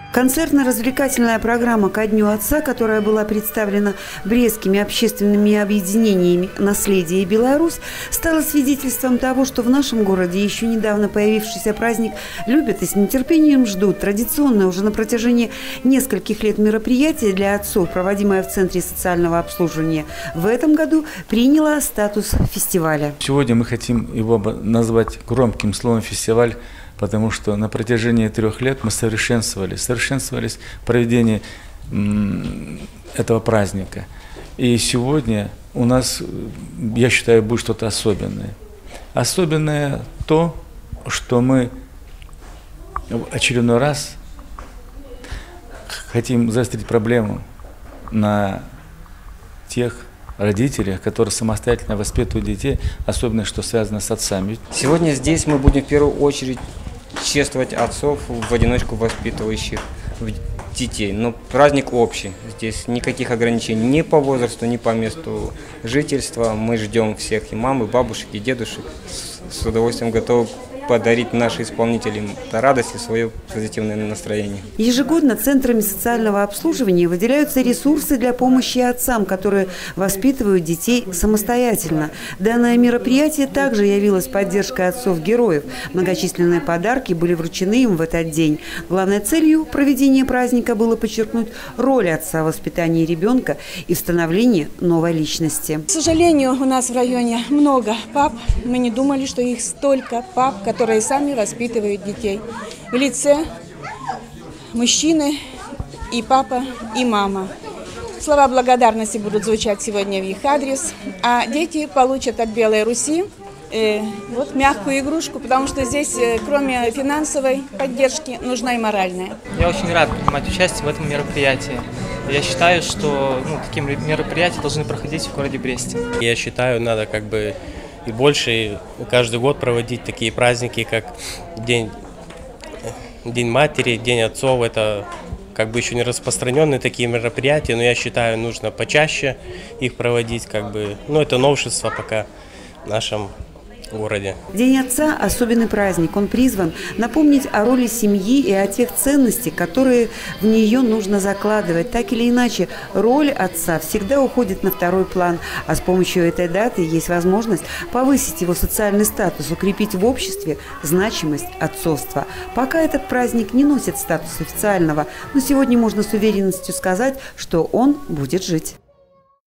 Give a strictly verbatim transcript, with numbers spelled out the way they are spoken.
Концертно-развлекательная программа «Ко дню отца», которая была представлена брестскими общественными объединениями «Наследие и Беларусь», стала свидетельством того, что в нашем городе еще недавно появившийся праздник любят и с нетерпением ждут. Традиционное уже на протяжении нескольких лет мероприятие для отцов, проводимое в Центре социального обслуживания, в этом году приняло статус фестиваля. Сегодня мы хотим его назвать громким словом «фестиваль», потому что на протяжении трех лет мы совершенствовались, совершенствовались в проведении этого праздника. И сегодня у нас, я считаю, будет что-то особенное. Особенное то, что мы в очередной раз хотим заострить проблему на тех родителях, которые самостоятельно воспитывают детей, особенно что связано с отцами. Сегодня здесь мы будем в первую очередь чествовать отцов, в одиночку воспитывающих детей. Но праздник общий. Здесь никаких ограничений ни по возрасту, ни по месту жительства. Мы ждем всех и мам, и бабушек, и дедушек. С удовольствием готовы подарить нашим исполнителям радость и свое позитивное настроение. Ежегодно центрами социального обслуживания выделяются ресурсы для помощи отцам, которые воспитывают детей самостоятельно. Данное мероприятие также явилось поддержкой отцов-героев. Многочисленные подарки были вручены им в этот день. Главной целью проведения праздника было подчеркнуть роль отца в воспитании ребенка и в становлении новой личности. К сожалению, у нас в районе много пап. Мы не думали, что их столько пап, которые которые сами воспитывают детей. В лице мужчины и папа, и мама. Слова благодарности будут звучать сегодня в их адрес, а дети получат от Белой Руси э, вот мягкую игрушку, потому что здесь, э, кроме финансовой поддержки, нужна и моральная. Я очень рад принимать участие в этом мероприятии. Я считаю, что ну, такие мероприятия должны проходить в городе Бресте. Я считаю, надо как бы и больше каждый год проводить такие праздники, как День, День матери, День отцов. Это как бы еще не распространенные такие мероприятия, но я считаю, нужно почаще их проводить. Как бы, ну, это новшество пока в нашем городе. День отца – особенный праздник. Он призван напомнить о роли семьи и о тех ценностях, которые в нее нужно закладывать. Так или иначе, роль отца всегда уходит на второй план, а с помощью этой даты есть возможность повысить его социальный статус, укрепить в обществе значимость отцовства. Пока этот праздник не носит статус официального, но сегодня можно с уверенностью сказать, что он будет жить.